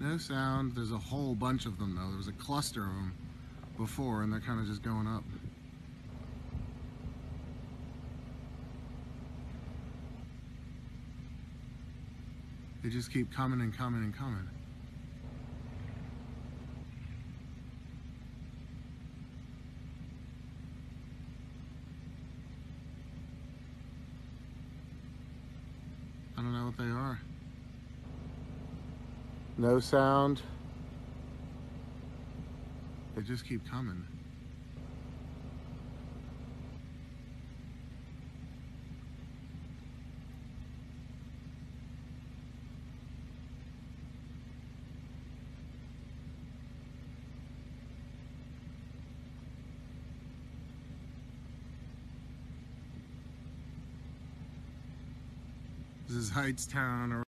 No sound. There's a whole bunch of them though. There was a cluster of them before and they're kind of just going up. They just keep coming and coming and coming. I don't know what they are. No sound. They just keep coming. This is Hightstown.